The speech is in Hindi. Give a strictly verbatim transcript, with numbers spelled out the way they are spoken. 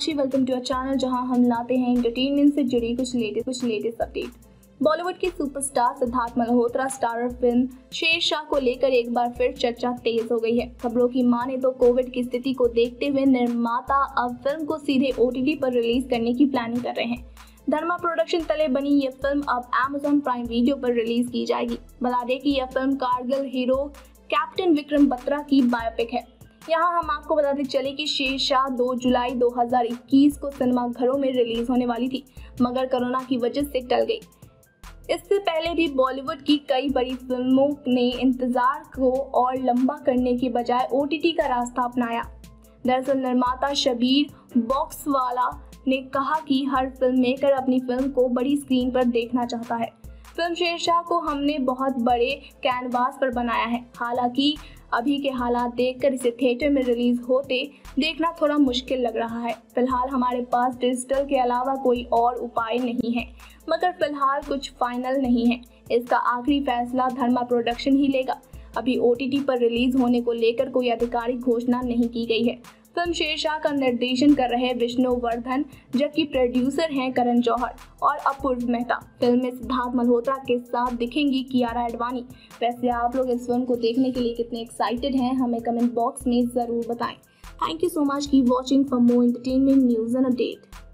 Meenakshi, welcome to our channel जहां हम लाते हैं एंटरटेनमेंट से जुड़ी कुछ लेटेस्ट कुछ लेटेस्ट अपडेट। बॉलीवुड के superstar Siddharth Malhotra starrer film Shershaah को लेकर एक बार फिर चर्चा तेज हो गई है। खबरों की माने तो कोविड की स्थिति को देखते हुए निर्माता अब फिल्म को सीधे ओटीटी पर रिलीज करने की प्लानिंग कर रहे हैं। धर्मा प्रोडक्शन तले बनी ये फिल्म अब अमेज़न प्राइम वीडियो पर रिलीज की जाएगी। बता दें कि यह film Kargil hero captain Vikram Batra की बायोपिक है। यहाँ हम आपको बताते चले कि शेरशाह दो जुलाई दो हज़ार इक्कीस को सिनेमाघरों में रिलीज होने वाली थी, मगर कोरोना की वजह से टल गई। इससे पहले भी बॉलीवुड की कई बड़ी फिल्मों ने इंतजार को और लंबा करने के बजाय ओटीटी का रास्ता अपनाया। दरअसल निर्माता शबीर बॉक्सवाला ने कहा कि हर फिल्म मेकर अपनी फिल्म को बड़ी स्क्रीन पर देखना चाहता है। फिल्म शेरशाह को हमने बहुत बड़े कैनवास पर बनाया है। हालांकि अभी के हालात देखकर इसे थिएटर में रिलीज होते देखना थोड़ा मुश्किल लग रहा है। फिलहाल हमारे पास डिजिटल के अलावा कोई और उपाय नहीं है, मगर फिलहाल कुछ फाइनल नहीं है। इसका आखिरी फैसला धर्मा प्रोडक्शन ही लेगा। अभी ओटीटी पर रिलीज होने को लेकर कोई आधिकारिक घोषणा नहीं की गई है। फिल्म शेरशाह का निर्देशन कर रहे विष्णुवर्धन, जबकि प्रोड्यूसर हैं करण जौहर और अपूर्व मेहता। फिल्म में सिद्धार्थ मल्होत्रा के साथ दिखेंगी कियारा आडवाणी। वैसे आप लोग इस फिल्म को देखने के लिए कितने एक्साइटेड हैं, हमें कमेंट बॉक्स में ज़रूर बताएं। थैंक यू सो मच की watching for more entertainment news and update.